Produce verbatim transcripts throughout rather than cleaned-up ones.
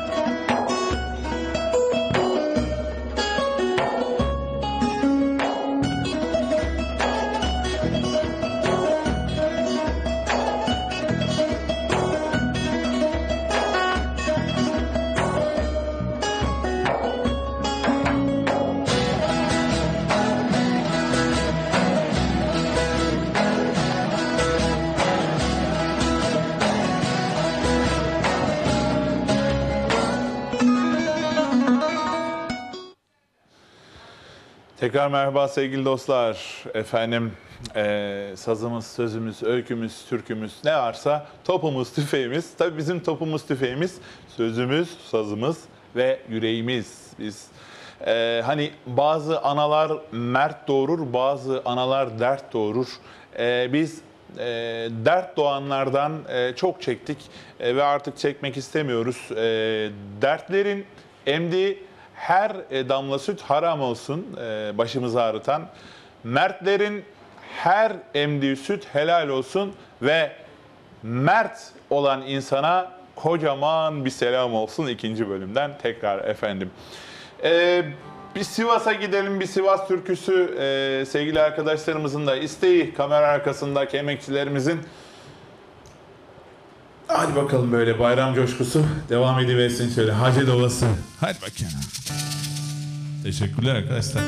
Tekrar merhaba sevgili dostlar. Efendim e, sazımız, sözümüz, öykümüz, türkümüz ne varsa topumuz, tüfeğimiz. Tabii bizim topumuz, tüfeğimiz, sözümüz, sazımız ve yüreğimiz. Biz e, hani bazı analar mert doğurur, bazı analar dert doğurur. E, biz e, dert doğanlardan e, çok çektik e, ve artık çekmek istemiyoruz. E, dertlerin emdiği her damla süt haram olsun başımızı ağrıtan. Mertlerin her emdiği süt helal olsun ve mert olan insana kocaman bir selam olsun ikinci bölümden tekrar efendim. Ee, bir Sivas'a gidelim, bir Sivas türküsü ee, sevgili arkadaşlarımızın da isteği, kamera arkasındaki emekçilerimizin. Hadi bakalım böyle bayram coşkusu devam ediversin şöyle Hacı Ovası. Hadi bakayım. Teşekkürler arkadaşlar.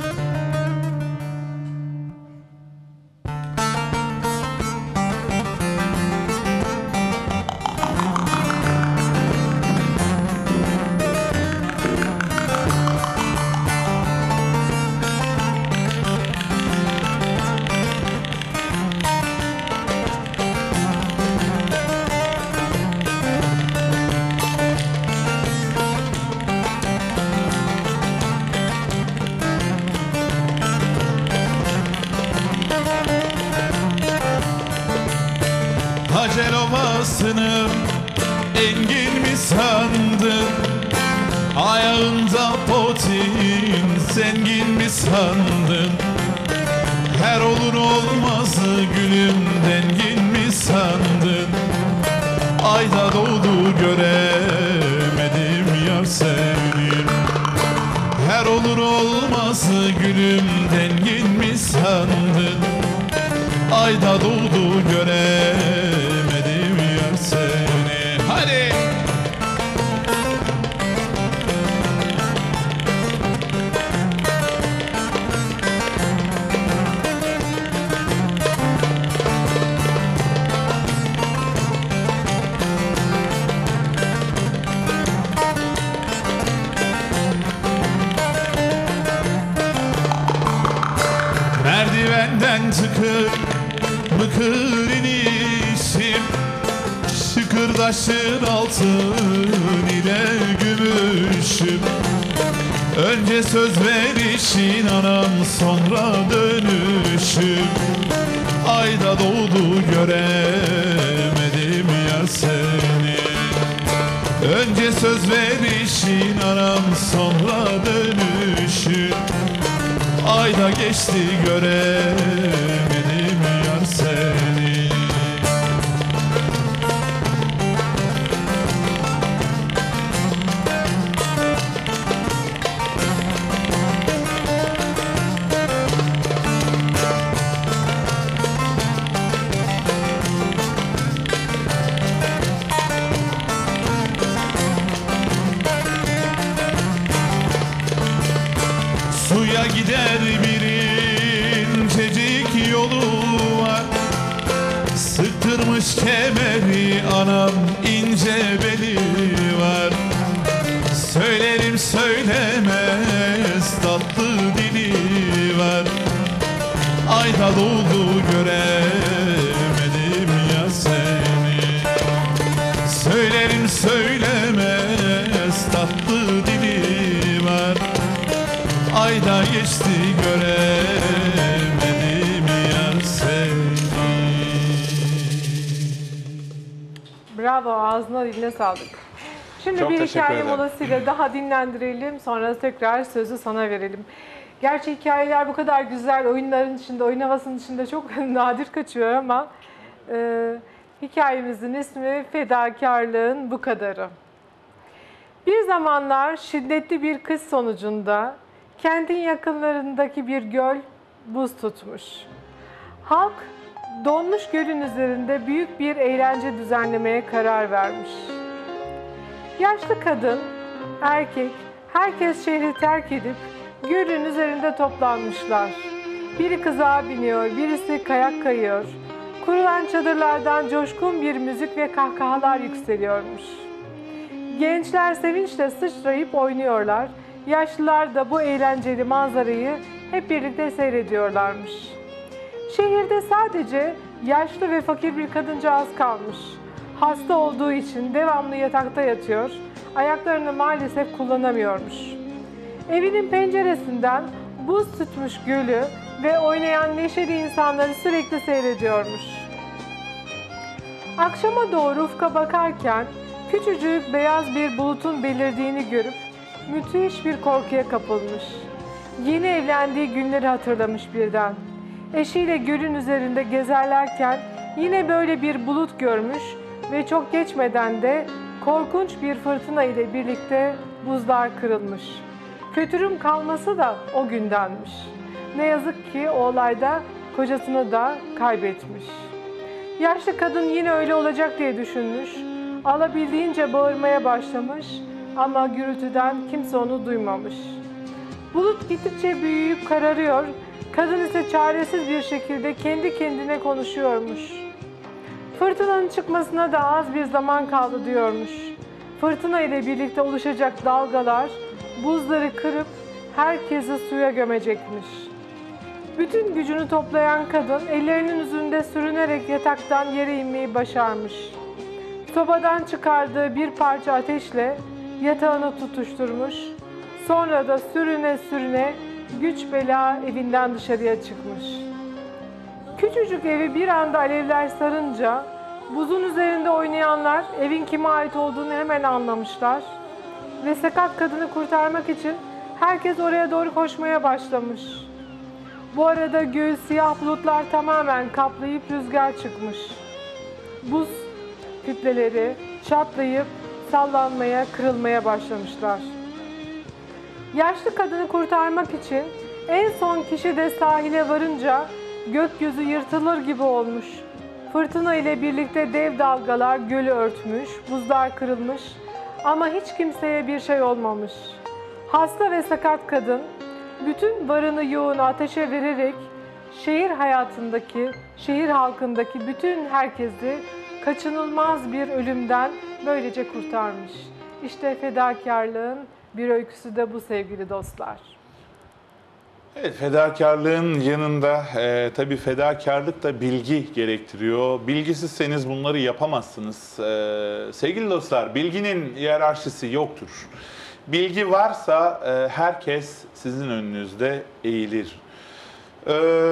Hacel Ovası'nı engin mi sandın? Ayağında potin zengin mi sandın? Her olur olmazı gülüm dengin mi sandın? Ayda doğdu göremedim yar seni. Her olur olmazı gülüm dengin mi sandın? Ayda doğdu göremedim yar seni. Hadi! Merdivenden tıkır mıkır inişim, şıkırdaşın altın ile gümüşüm. Önce söz verişin anam sonra dönüşüm. Ayda doğdu göremedim yar seni. Önce söz verişin anam sonra dönüşüm. Ayda geçti göremedim yar seni. Suya gider bir incecik yolu var, sıktırmış kemeri anam ince beli var. Söylerim söylemez tatlı dili var. Ayda doğdu göremedim ya seni. Söylerim söylemez tatlı dili var. Ayda geçti göremedim yar seni. Bravo, ağzına diline sağlık. Şimdi Çok bir teşekkür hikaye ederim. molasıyla daha dinlendirelim, sonra tekrar sözü sana verelim. Gerçi hikayeler bu kadar güzel, oyunların içinde, oyun havasının içinde çok nadir kaçıyor ama e, hikayemizin ismi Fedakarlığın Bu Kadarı. Bir zamanlar şiddetli bir kış sonucunda kentin yakınlarındaki bir göl buz tutmuş. Halk donmuş gölün üzerinde büyük bir eğlence düzenlemeye karar vermiş. Yaşlı kadın, erkek, herkes şehri terk edip gölün üzerinde toplanmışlar. Biri kızağa biniyor, birisi kayak kayıyor. Kurulan çadırlardan coşkun bir müzik ve kahkahalar yükseliyormuş. Gençler sevinçle sıçrayıp oynuyorlar. Yaşlılar da bu eğlenceli manzarayı hep birlikte seyrediyorlarmış. Şehirde sadece yaşlı ve fakir bir kadıncağız kalmış. Hasta olduğu için devamlı yatakta yatıyor, ayaklarını maalesef kullanamıyormuş. Evinin penceresinden buz tutmuş gölü ve oynayan neşeli insanları sürekli seyrediyormuş. Akşama doğru ufka bakarken küçücük beyaz bir bulutun belirdiğini görüp müthiş bir korkuya kapılmış. Yeni evlendiği günleri hatırlamış birden. Eşiyle gölün üzerinde gezerlerken yine böyle bir bulut görmüş ve çok geçmeden de korkunç bir fırtına ile birlikte buzlar kırılmış. Kötürüm kalması da o gündenmiş. Ne yazık ki o olayda kocasını da kaybetmiş. Yaşlı kadın yine öyle olacak diye düşünmüş. Alabildiğince bağırmaya başlamış ama gürültüden kimse onu duymamış. Bulut gittikçe büyüyüp kararıyor, kadın ise çaresiz bir şekilde kendi kendine konuşuyormuş. Fırtınanın çıkmasına da az bir zaman kaldı diyormuş. Fırtına ile birlikte oluşacak dalgalar buzları kırıp herkesi suya gömecekmiş. Bütün gücünü toplayan kadın ellerinin üzerinde sürünerek yataktan yere inmeyi başarmış. Sobadan çıkardığı bir parça ateşle yatağını tutuşturmuş. Sonra da sürüne sürüne güç bela evinden dışarıya çıkmış. Küçücük evi bir anda alevler sarınca buzun üzerinde oynayanlar evin kime ait olduğunu hemen anlamışlar. Ve sakat kadını kurtarmak için herkes oraya doğru koşmaya başlamış. Bu arada göğü siyah bulutlar tamamen kaplayıp rüzgar çıkmış. Buz kütleleri çatlayıp sallanmaya, kırılmaya başlamışlar. Yaşlı kadını kurtarmak için en son kişi de sahile varınca gökyüzü yırtılır gibi olmuş. Fırtına ile birlikte dev dalgalar gölü örtmüş, buzlar kırılmış ama hiç kimseye bir şey olmamış. Hasta ve sakat kadın bütün varını yoğunu ateşe vererek şehir hayatındaki, şehir halkındaki bütün herkesi kaçınılmaz bir ölümden böylece kurtarmış. İşte fedakarlığın bir öyküsü de bu sevgili dostlar. Evet, fedakarlığın yanında e, tabii fedakarlık da bilgi gerektiriyor. Bilgisizseniz bunları yapamazsınız. E, sevgili dostlar, bilginin hiyerarşisi yoktur. Bilgi varsa e, herkes sizin önünüzde eğilir. E,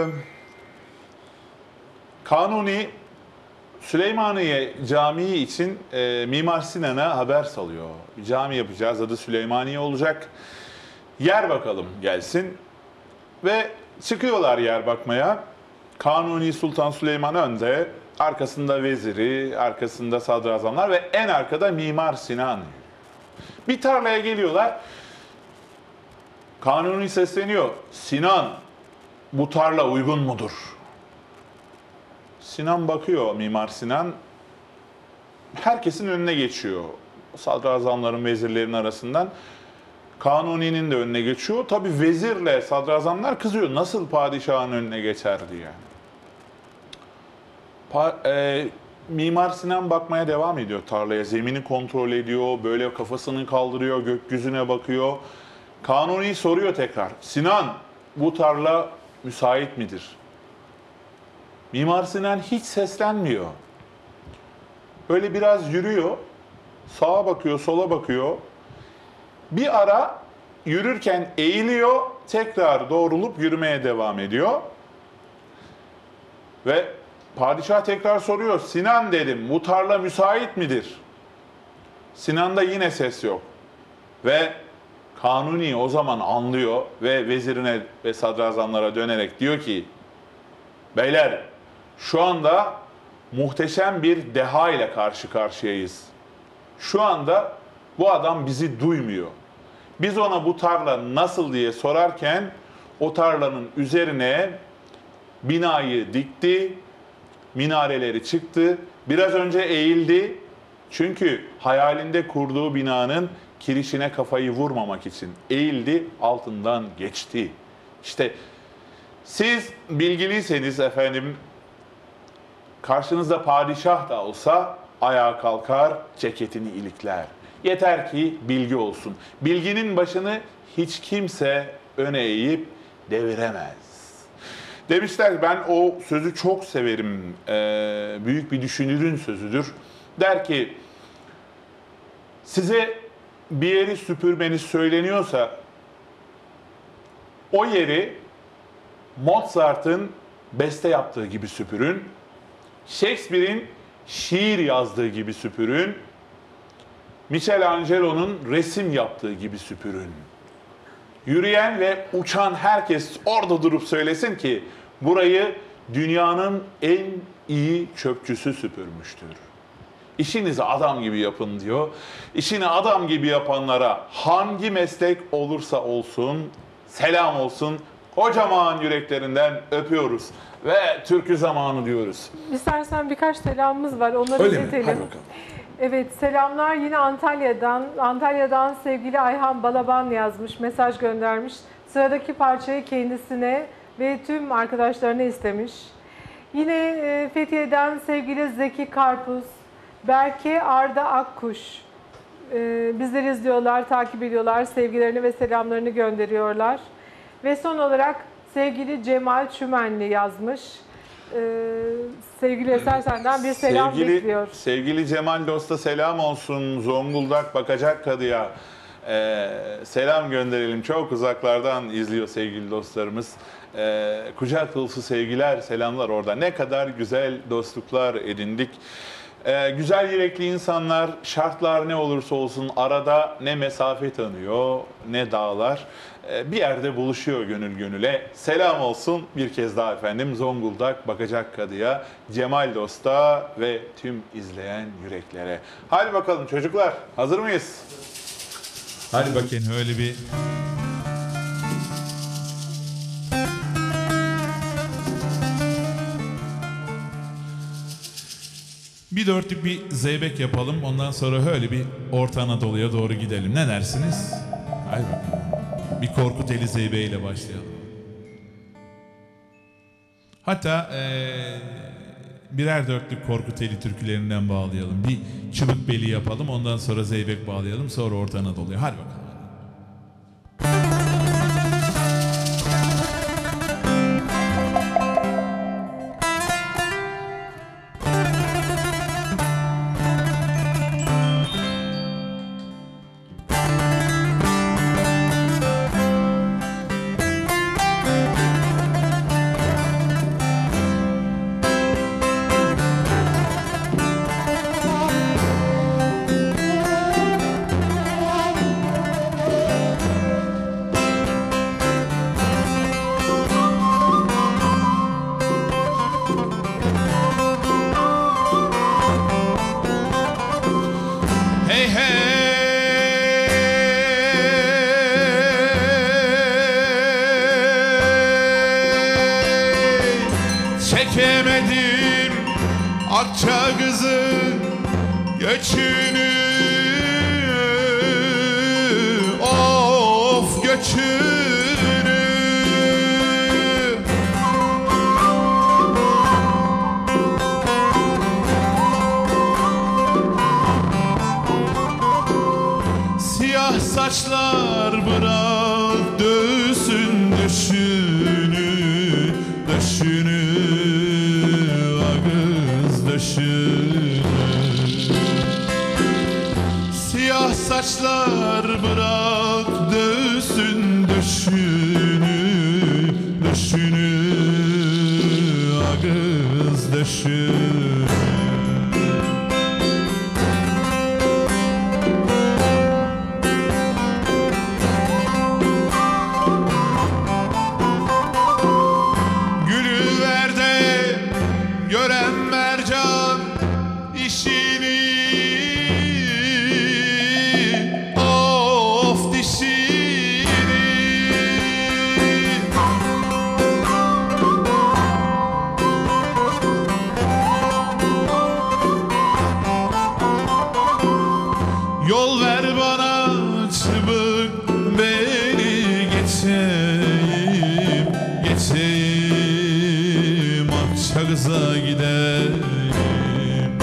Kanuni Süleymaniye Camii için e, Mimar Sinan'a haber salıyor. Bir cami yapacağız, adı Süleymaniye olacak. Yer bakalım gelsin. Ve çıkıyorlar yer bakmaya. Kanuni Sultan Süleyman önde, arkasında veziri, arkasında sadrazamlar ve en arkada Mimar Sinan. Bir tarlaya geliyorlar. Kanuni sesleniyor. Sinan, bu tarla uygun mudur? Sinan bakıyor, Mimar Sinan. Herkesin önüne geçiyor. Sadrazamların, vezirlerin arasından. Kanuni'nin de önüne geçiyor. Tabii vezirle sadrazamlar kızıyor. Nasıl padişahın önüne geçer diye. Pa e, Mimar Sinan bakmaya devam ediyor tarlaya. Zemini kontrol ediyor. Böyle kafasını kaldırıyor. Gökyüzüne bakıyor. Kanuni soruyor tekrar. Sinan, bu tarla müsait midir? Mimar Sinan hiç seslenmiyor. Böyle biraz yürüyor. Sağa bakıyor, sola bakıyor. Bir ara yürürken eğiliyor, tekrar doğrulup yürümeye devam ediyor. Ve padişah tekrar soruyor, Sinan dedim, bu tarla müsait midir? Sinan'da yine ses yok. Ve Kanuni o zaman anlıyor ve vezirine ve sadrazamlara dönerek diyor ki, beyler şu anda muhteşem bir deha ile karşı karşıyayız. Şu anda Bu adam bizi duymuyor. Biz ona bu tarla nasıl diye sorarken o tarlanın üzerine binayı dikti, minareleri çıktı. Biraz önce eğildi. Çünkü hayalinde kurduğu binanın kirişine kafayı vurmamak için eğildi, altından geçti. İşte siz bilgiliyseniz efendim, karşınızda padişah da olsa ayağa kalkar, ceketini ilikler. Yeter ki bilgi olsun. Bilginin başını hiç kimse öne eğip deviremez. Demişler, ben o sözü çok severim. Ee, büyük bir düşünürün sözüdür. Der ki, size bir yeri süpürmeniz söyleniyorsa o yeri Mozart'ın beste yaptığı gibi süpürün, Shakespeare'in şiir yazdığı gibi süpürün, Michelangelo'nun resim yaptığı gibi süpürün. Yürüyen ve uçan herkes orada durup söylesin ki burayı dünyanın en iyi çöpçüsü süpürmüştür. İşinizi adam gibi yapın diyor. İşini adam gibi yapanlara hangi meslek olursa olsun selam olsun. Kocaman yüreklerinden öpüyoruz ve türkü zamanı diyoruz. İstersen birkaç selamımız var, onları Öyle mi? iletelim. Hadi bakalım. Evet, selamlar yine Antalya'dan. Antalya'dan sevgili Ayhan Balaban yazmış, mesaj göndermiş. Sıradaki parçayı kendisine ve tüm arkadaşlarına istemiş. Yine e, Fethiye'den sevgili Zeki Karpuz, Berke Arda Akkuş. E, bizleri izliyorlar, takip ediyorlar, sevgilerini ve selamlarını gönderiyorlar. Ve son olarak sevgili Cemal Çümenli yazmış. Ee, sevgili Eser senden bir selam sevgili, bekliyor. Sevgili Cemal Dost'a selam olsun. Zonguldak Bakacak Kadı'ya ee, selam gönderelim. Çok uzaklardan izliyor sevgili dostlarımız. Ee, kucak dolusu sevgiler, selamlar orada. Ne kadar güzel dostluklar edindik. Ee, güzel yürekli insanlar, şartlar ne olursa olsun arada ne mesafe tanıyor ne dağlar. Ee, bir yerde buluşuyor gönül gönüle. Selam olsun bir kez daha efendim Zonguldak Bakacak Kadı'ya, Cemal Dost'a ve tüm izleyen yüreklere. Hadi bakalım çocuklar, hazır mıyız? Hadi bakayım öyle bir... Bir dörtlük bir zeybek yapalım. Ondan sonra öyle bir Orta Anadolu'ya doğru gidelim. Ne dersiniz? Hadi bakalım. Bir Korkuteli Zeybe ile başlayalım. Hatta ee, birer dörtlük Korkuteli türkülerinden bağlayalım. Bir Çıbıkbeli yapalım. Ondan sonra zeybek bağlayalım. Sonra Orta Anadolu'ya. Hadi bakalım. Çekemedim Akça kızın göçünü, of göçünü. Siyah saçlar bırak dönsün döşünü, döşünü, ağız döşünü. Siyah saçlar bırak dönsün döşünü, döşünü, ağız döşünü. Gören mercan işini, işini. Yol ver bana çabuk, beni geçeyim, geçeyim, Akçakız'a gidelim.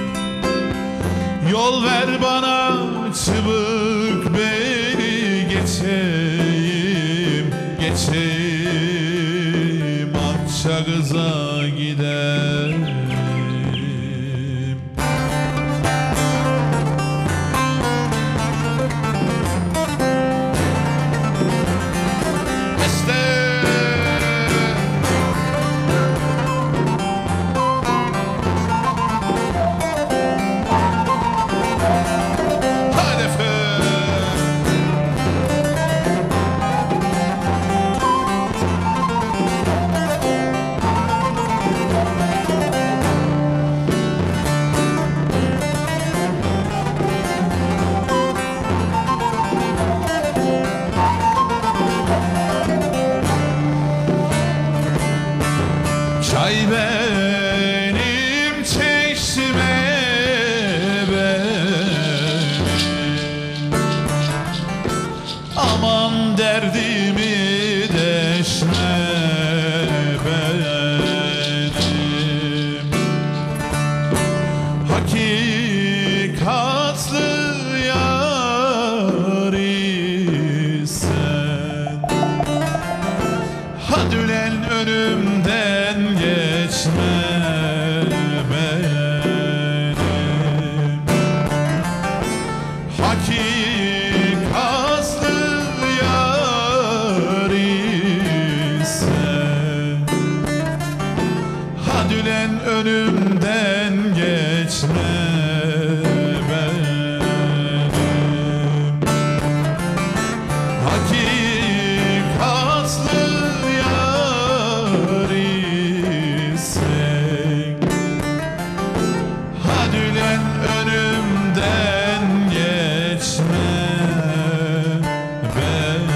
Yol ver bana çabuk, beni geçeyim, geçeyim, Akçakız'a gidelim. Çay benim çeşme benim, aman derdimi deşme benim. Hakikatlı yâri sen, hadi ulen önümden geçme benim. Hakikatlı yâri sen, hadi ulen önümden geçme benim. Hakikatlı hadi ulen önümden geçme benim.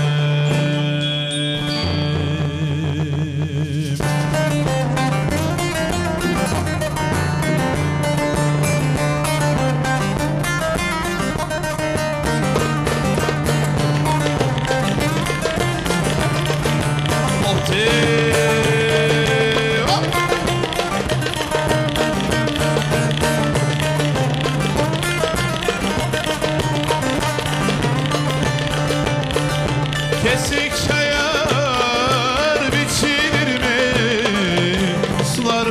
Kesik çayar biçilir mi? Sular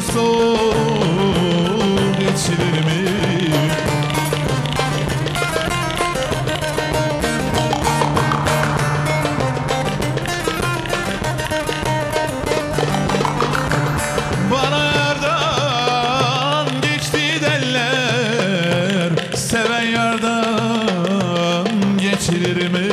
soğuk içilir mi? Bana yardan geçti derler, seven yardan geçilir mi?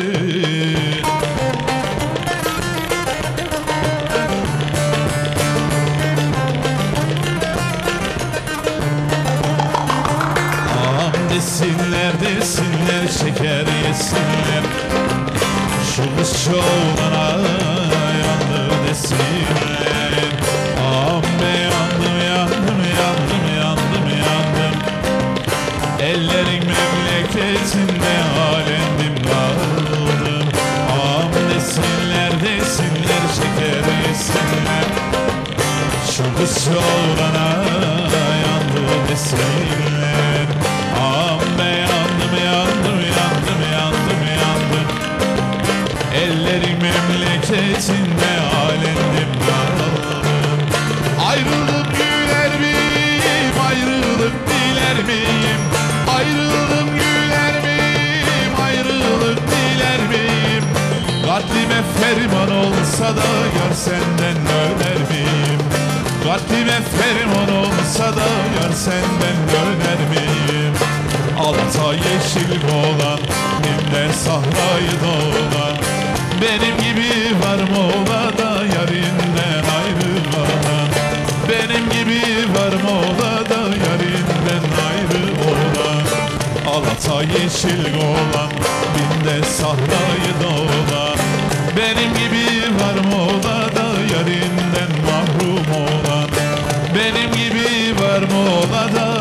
Desinler desinler şeker yesinler, şu kız çoğulana yandı desinler. Am be yandım yandım yandım yandım yandım, ellerin memleketinde alemdim kaldım. Am desinler desinler şeker yesinler, şu kız çoğulana yandı desinler. Am be yandım yandım yandım yandım yandım, ellerin memleketinde alemdim kaldım. Ayrılıp güler miyim, ayrılıp diler miyim? Ayrılıp güler miyim, ayrılıp diler miyim? Katlime ferman olsa da yar senden döner miyim? Katlime ferman olsa da yar senden döner miyim? Alta yeşil olan, nimde sahrayı dolan, benim gibi var mı ola da yarinden ayrılan? Benim gibi var mı ola da yarinden ayrı olan? Alata yeşil olan, binde sahrayı dolan. Benim gibi var mı odada yarinden mahrum olan? Benim gibi var mı odada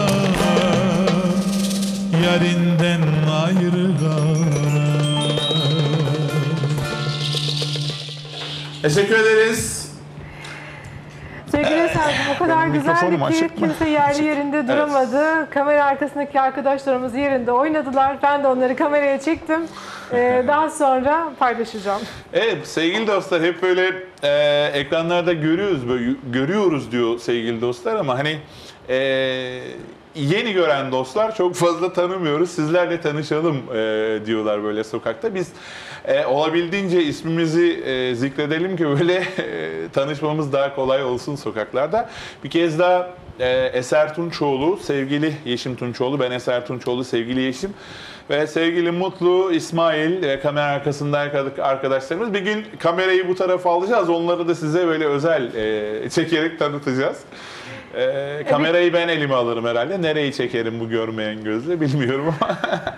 yarinden ayrı kalan? Teşekkür ederiz. Sevgili Sercim, o kadar Benim mikrofonum güzeldi ki açık mı? kimse yerli yerinde duramadı. Kamera arkasındaki arkadaşlarımız yerinde oynadılar. Ben de onları kameraya çektim. Ee, daha sonra paylaşacağım. Evet sevgili dostlar, hep böyle e, ekranlarda görüyoruz böyle görüyoruz diyor sevgili dostlar, ama hani e, yeni gören dostlar çok fazla tanımıyoruz. Sizlerle tanışalım e, diyorlar böyle sokakta. Biz e, olabildiğince ismimizi e, zikredelim ki böyle e, tanışmamız daha kolay olsun sokaklarda. Bir kez daha e, Eser Tunçoğlu, sevgili Yeşim Tunçoğlu, ben Eser Tunçoğlu, sevgili Yeşim ve sevgili Mutlu, İsmail ve kamera arkasındaki arkadaşlarımız. Bir gün kamerayı bu tarafa alacağız. Onları da size böyle özel e, çekerek tanıtacağız. E, kamerayı ben elime alırım herhalde. Nereyi çekerim bu görmeyen gözle bilmiyorum ama.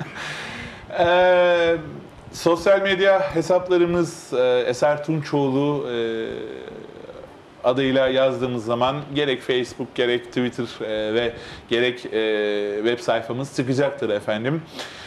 e, sosyal medya hesaplarımız e, Eser Tunçoğlu e, adıyla yazdığımız zaman gerek Facebook, gerek Twitter e, ve gerek e, web sayfamız çıkacaktır efendim.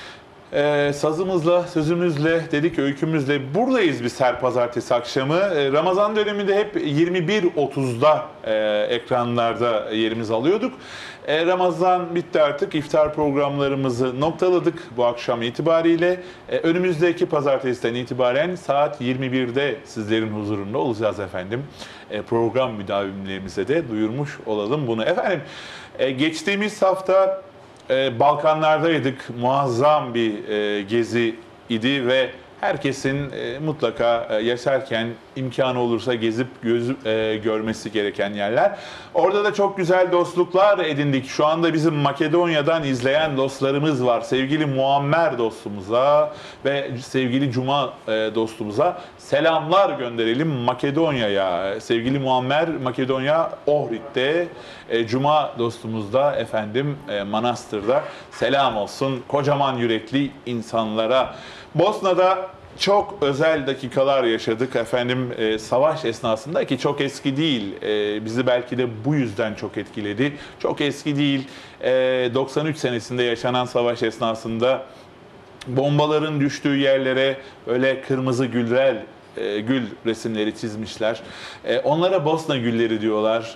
Ee, sazımızla, sözümüzle, dedik öykümüzle buradayız biz her pazartesi akşamı. Ee, Ramazan döneminde hep yirmi bir otuzda e, ekranlarda yerimizi alıyorduk. Ee, Ramazan bitti artık. İftar programlarımızı noktaladık bu akşam itibariyle. Ee, önümüzdeki pazartesiden itibaren saat yirmi birde sizlerin huzurunda olacağız efendim. Ee, program müdavimlerimize de duyurmuş olalım bunu. Efendim, e, geçtiğimiz hafta Ee, Balkanlardaydık. Muazzam bir e, gezi idi ve herkesin e, mutlaka e, yaşarken imkanı olursa gezip gözü, e, görmesi gereken yerler. Orada da çok güzel dostluklar edindik. Şu anda bizim Makedonya'dan izleyen dostlarımız var. Sevgili Muammer dostumuza ve sevgili Cuma e, dostumuza selamlar gönderelim Makedonya'ya. Sevgili Muammer Makedonya Ohrid'de, e, Cuma dostumuz da efendim e, Manastır'da. Selam olsun kocaman yürekli insanlara. Bosna'da çok özel dakikalar yaşadık efendim e, savaş esnasında, ki çok eski değil, e, bizi belki de bu yüzden çok etkiledi. Çok eski değil, e, doksan üç senesinde yaşanan savaş esnasında bombaların düştüğü yerlere öyle kırmızı güller, e, gül resimleri çizmişler. E, onlara Bosna gülleri diyorlar.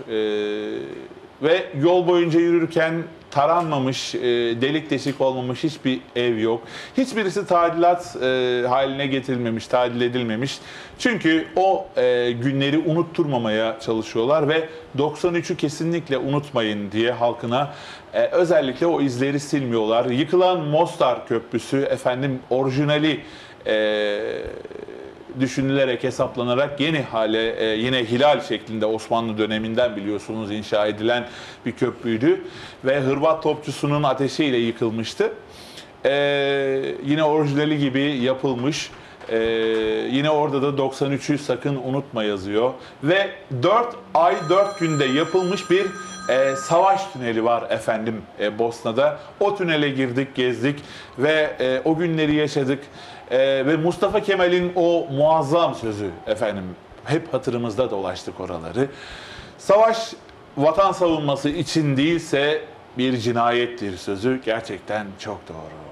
E, Ve yol boyunca yürürken taranmamış, e, delik deşik olmamış hiçbir ev yok. Hiçbirisi tadilat e, haline getirilmemiş, tadil edilmemiş. Çünkü o e, günleri unutturmamaya çalışıyorlar ve doksan üçü kesinlikle unutmayın diye halkına e, özellikle o izleri silmiyorlar. Yıkılan Mostar Köprüsü efendim orijinali e, düşünülerek, hesaplanarak yeni hale, e, yine hilal şeklinde Osmanlı döneminden biliyorsunuz inşa edilen bir köprüydü. Ve Hırvat topçusunun ateşiyle yıkılmıştı. E, yine orijinali gibi yapılmış. E, yine orada da doksan üçü sakın unutma yazıyor. Ve dört ay dört günde yapılmış bir e, savaş tüneli var efendim e, Bosna'da. O tünele girdik, gezdik ve e, o günleri yaşadık. Ee, ve Mustafa Kemal'in o muazzam sözü efendim hep hatırımızda dolaştık oraları. Savaş vatan savunması için değilse bir cinayettir sözü gerçekten çok doğru.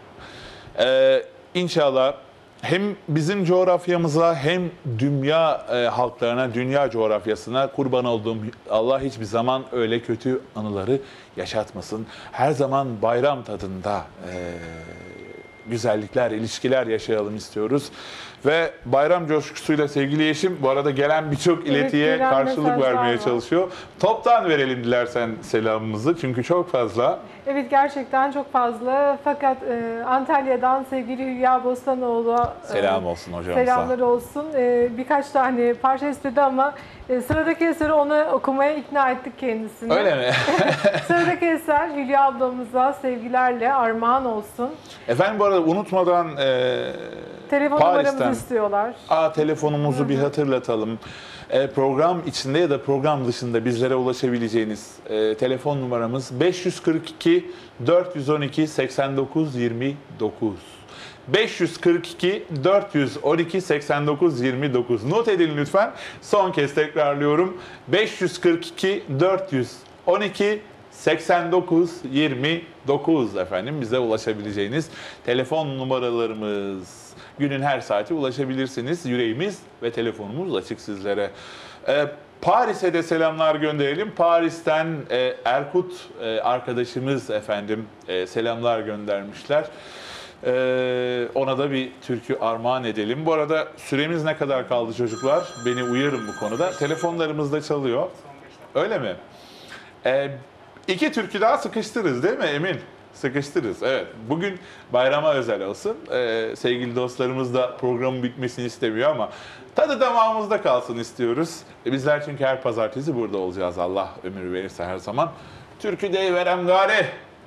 Ee, İnşallah hem bizim coğrafyamıza hem dünya e, halklarına, dünya coğrafyasına kurban olduğum Allah hiçbir zaman öyle kötü anıları yaşatmasın. Her zaman bayram tadında e, güzellikler, ilişkiler yaşayalım istiyoruz. Ve bayram coşkusuyla sevgili Yeşim, bu arada gelen birçok iletiye gelen karşılık mesajlar vermeye var. çalışıyor. Toptan verelim dilersen selamımızı çünkü çok fazla. Evet, gerçekten çok fazla. Fakat e, Antalya'dan sevgili Hülya Bostanoğlu'na e, Selam olsun hocamıza. selamlar olsun. E, birkaç tane parça istedi ama e, sıradaki eseri ona okumaya ikna ettik kendisini. Öyle mi? Sıradaki eser Hülya ablamıza sevgilerle armağan olsun. Efendim bu arada unutmadan e, Telefon Paris'ten, numaramızı istiyorlar. Aa, telefonumuzu bir hatırlatalım. E, program içinde ya da program dışında bizlere ulaşabileceğiniz e, telefon numaramız beş yüz kırk iki dört yüz on iki seksen dokuz yirmi dokuz. beş yüz kırk iki dört yüz on iki seksen dokuz yirmi dokuz. Not edin lütfen. Son kez tekrarlıyorum. beş yüz kırk iki dört yüz on iki seksen dokuz yirmi dokuz efendim bize ulaşabileceğiniz telefon numaralarımız. Günün her saati ulaşabilirsiniz. Yüreğimiz ve telefonumuz açık sizlere. Ee, Paris'e de selamlar gönderelim. Paris'ten e, Erkut e, arkadaşımız efendim e, selamlar göndermişler. Ee, ona da bir türkü armağan edelim. Bu arada süremiz ne kadar kaldı çocuklar? Beni uyarın bu konuda. Telefonlarımız da çalıyor. Öyle mi? Ee, iki türkü daha sıkıştırırız değil mi Emin? Sıkıştırırız. Evet. Bugün bayrama özel olsun. Ee, sevgili dostlarımız da programın bitmesini istemiyor ama tadı damağımızda kalsın istiyoruz. E, bizler çünkü her pazartesi burada olacağız. Allah ömür verirse her zaman. Türkü deyiverem gari.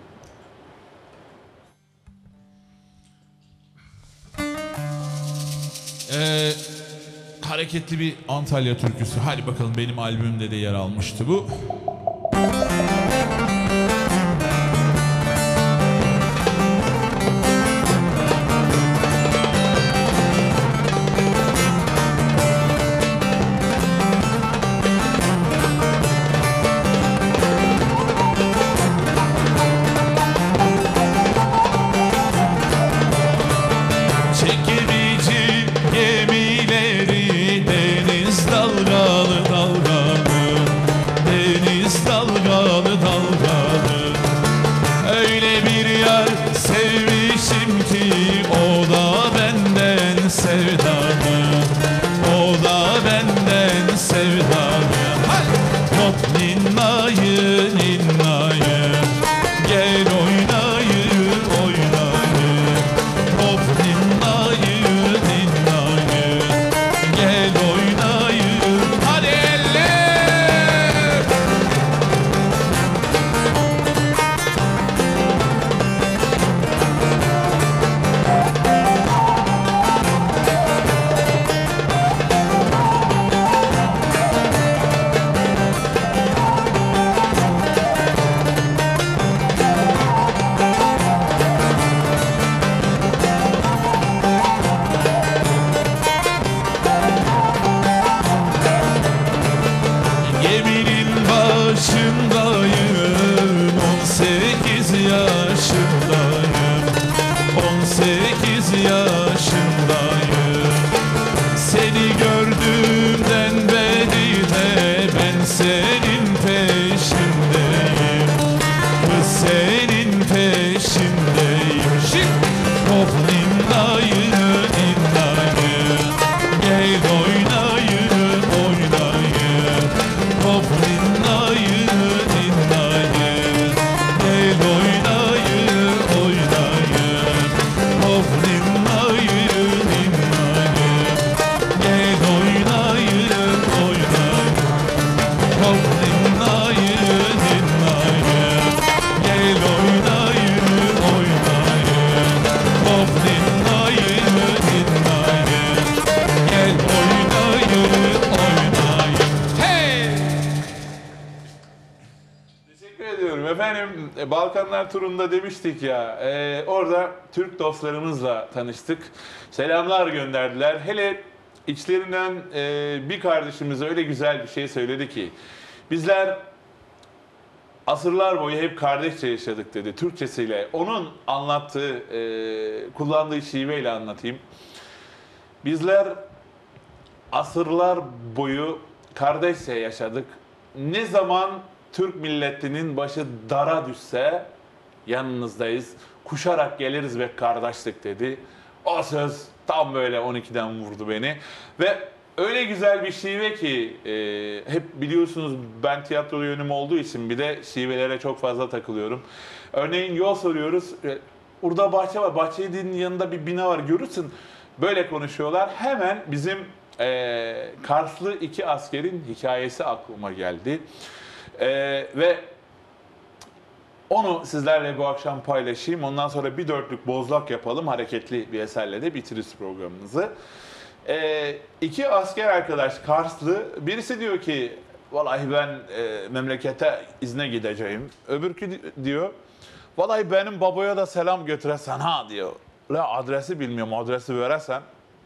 Ee, hareketli bir Antalya türküsü. Hadi bakalım, benim albümümde de yer almıştı bu. Balkanlar turunda demiştik ya, e, orada Türk dostlarımızla tanıştık. Selamlar gönderdiler. Hele içlerinden e, bir kardeşimiz öyle güzel bir şey söyledi ki, bizler asırlar boyu hep kardeşçe yaşadık dedi Türkçesiyle. Onun anlattığı, e, kullandığı şiveyle anlatayım. Bizler asırlar boyu kardeşçe yaşadık. Ne zaman Türk milletinin başı dara düşse yanınızdayız. Kuşarak geliriz ve kardeşlik dedi. O söz tam böyle on ikiden vurdu beni. Ve öyle güzel bir şive ki e, hep biliyorsunuz ben tiyatro yönüm olduğu için bir de şivelere çok fazla takılıyorum. Örneğin yol soruyoruz. E, orada bahçe var. Bahçenin yanında bir bina var. Görürsün. Böyle konuşuyorlar. Hemen bizim e, Karslı iki askerin hikayesi aklıma geldi. Ee, ve onu sizlerle bu akşam paylaşayım. Ondan sonra bir dörtlük bozlak yapalım. Hareketli bir eserle de bitiririz programımızı. Ee, iki asker arkadaş Karslı. Birisi diyor ki vallahi ben e, memlekete izne gideceğim. Öbürkü diyor vallahi benim babaya da selam götüresen ha diyor. La adresi bilmiyorum. Adresi verirsen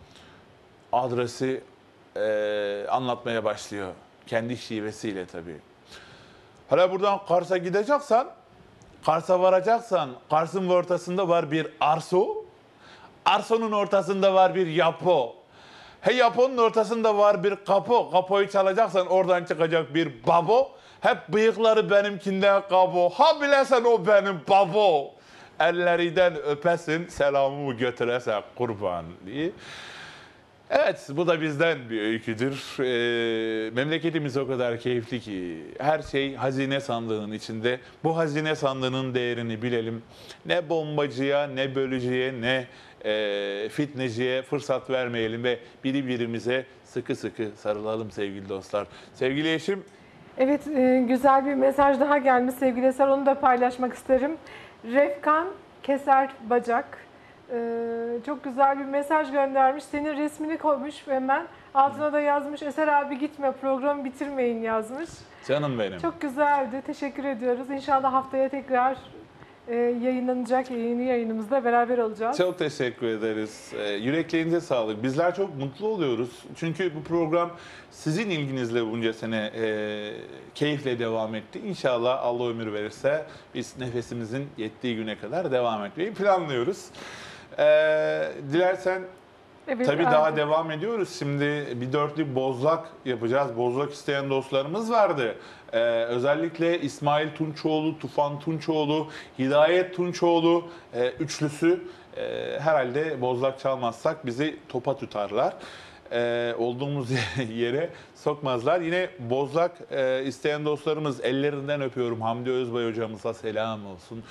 adresi e, anlatmaya başlıyor. Kendi şivesiyle tabii. Hala buradan Kars'a gideceksen, Kars'a varacaksan, Kars'ın ortasında var bir arso, arsonun ortasında var bir yapo. He yaponun ortasında var bir kapo, kapoyu çalacaksan oradan çıkacak bir babo. Hep bıyıkları benimkinden kabo, ha bilesen o benim babo. Ellerinden öpesin, selamımı götürese kurban diye. Evet, bu da bizden bir öyküdür. Ee, memleketimiz o kadar keyifli ki her şey hazine sandığının içinde. Bu hazine sandığının değerini bilelim. Ne bombacıya, ne bölücüye, ne e, fitneciye fırsat vermeyelim ve birbirimize sıkı sıkı sarılalım sevgili dostlar. Sevgili eşim. Evet, e, güzel bir mesaj daha gelmiş sevgili Eser. Onu da paylaşmak isterim. Refkan Keser Bacak e, çok güzel bir mesaj göndermiş. Senin resmini koymuş hemen. Altına da yazmış. Eser abi gitme, programı bitirmeyin yazmış. Canım benim. Çok güzeldi. Teşekkür ediyoruz. İnşallah haftaya tekrar e, yayınlanacak yeni yayınımızda beraber olacağız. Çok teşekkür ederiz. Ee, yüreklerinize sağlık. Bizler çok mutlu oluyoruz. Çünkü bu program sizin ilginizle bunca sene e, keyifle devam etti. İnşallah Allah ömür verirse biz nefesimizin yettiği güne kadar devam etmeyi planlıyoruz. Ee, dilersen Evet, tabii abi. daha devam ediyoruz. Şimdi bir dörtlü bozlak yapacağız. Bozlak isteyen dostlarımız vardı. Ee, özellikle İsmail Tunçoğlu, Tufan Tunçoğlu, Hidayet Tunçoğlu e, üçlüsü e, herhalde bozlak çalmazsak bizi topa tutarlar. E, olduğumuz yere sokmazlar. Yine bozlak e, isteyen dostlarımız, ellerinden öpüyorum. Hamdi Özbay hocamıza selam olsun.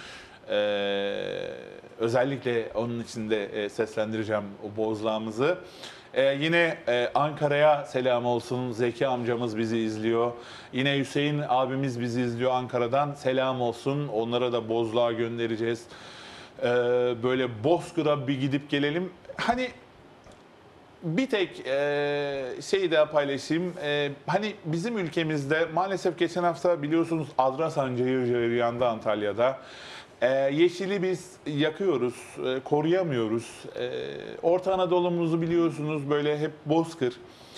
Ee, özellikle onun için de e, seslendireceğim o bozlağımızı. Ee, yine e, Ankara'ya selam olsun. Zeki amcamız bizi izliyor. Yine Hüseyin abimiz bizi izliyor Ankara'dan. Selam olsun. Onlara da bozlağı göndereceğiz. Ee, böyle Bozkır'a bir gidip gelelim. Hani bir tek e, şeyi daha paylaşayım. E, hani bizim ülkemizde maalesef geçen hafta biliyorsunuz Adrasan cayır cayır yandı Antalya'da. Ee, yeşili biz yakıyoruz, e, koruyamıyoruz. E, Orta Anadolu'muzu biliyorsunuz böyle hep bozkır.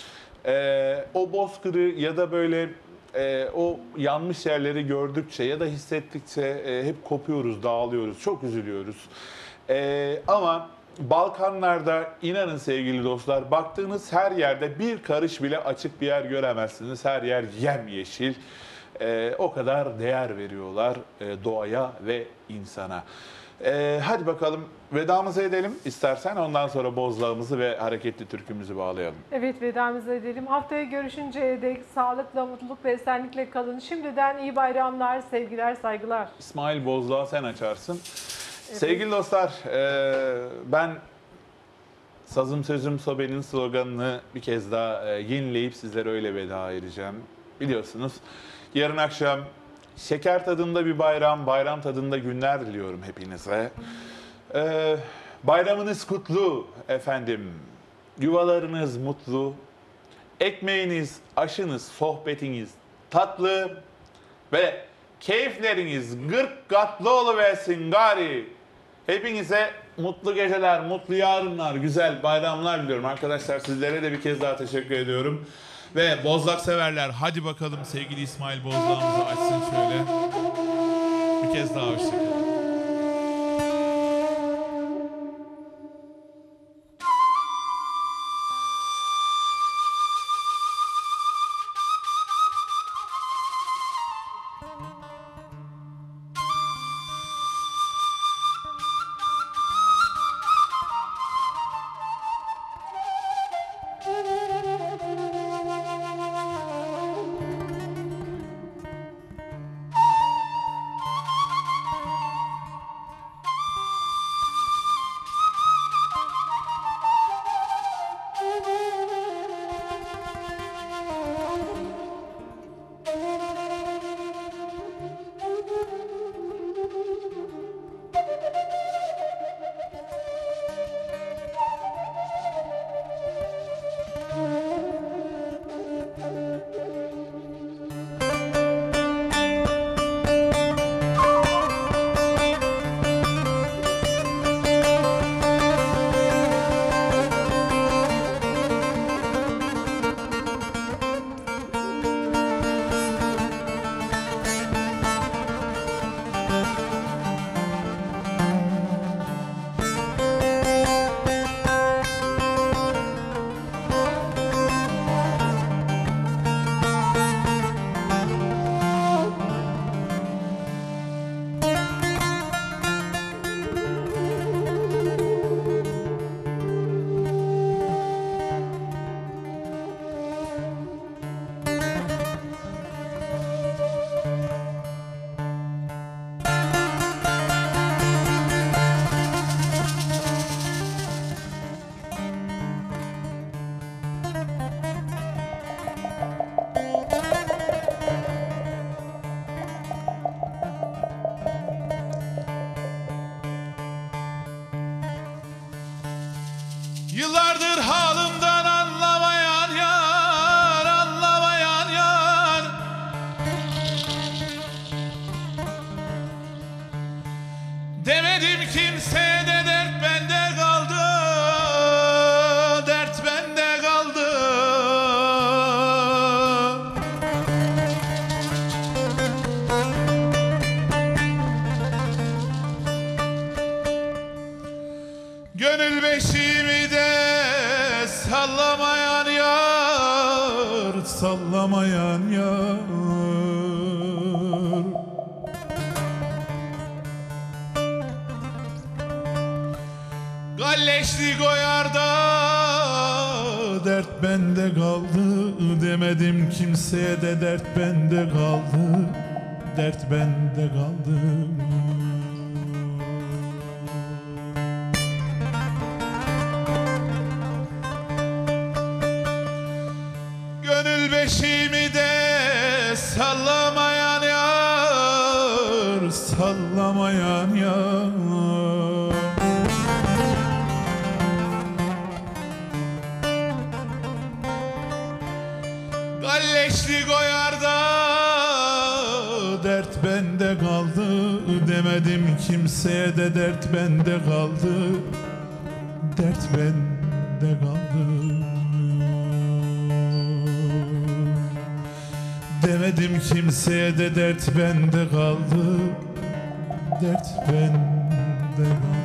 E, o bozkırı ya da böyle e, o yanmış yerleri gördükçe ya da hissettikçe e, hep kopuyoruz, dağılıyoruz, çok üzülüyoruz. E, ama Balkanlarda inanın sevgili dostlar, baktığınız her yerde bir karış bile açık bir yer göremezsiniz. Her yer yemyeşil. Ee, o kadar değer veriyorlar e, doğaya ve insana. Ee, hadi bakalım vedamızı edelim istersen, ondan sonra bozlağımızı ve hareketli türkümüzü bağlayalım. Evet, vedamızı edelim. Haftaya görüşünceye dek sağlıkla, mutluluk ve esenlikle kalın. Şimdiden iyi bayramlar, sevgiler, saygılar. İsmail bozlağı sen açarsın. Evet. Sevgili dostlar, e, ben Sazım Sözüm Sobe'nin sloganını bir kez daha e, yenileyip sizlere öyle veda edeceğim. Biliyorsunuz yarın akşam şeker tadında bir bayram, bayram tadında günler diliyorum hepinize. Ee, bayramınız kutlu efendim. Yuvalarınız mutlu. Ekmeğiniz, aşınız, sohbetiniz tatlı. Ve keyifleriniz gırk katlı oluversin gari. Hepinize mutlu geceler, mutlu yarınlar, güzel bayramlar diliyorum. Arkadaşlar sizlere de bir kez daha teşekkür ediyorum. Ve bozlak severler, hadi bakalım sevgili İsmail bozlağımızı açsın şöyle. Bir kez daha hoşçakalın. sallamayan yar, sallamayan yar. Galleşli goyarda dert bende kaldı, demedim kimseye de dert bende kaldı, dert bende kaldı. Gönül beşiğimi de sallamayan yar, sallamayan yar. Galleşli goyarda dert bende kaldı, demedim kimseye de dert bende kaldı, dert bende kaldı. Demedim kimseye de dert bende kaldı, dert bende kaldı.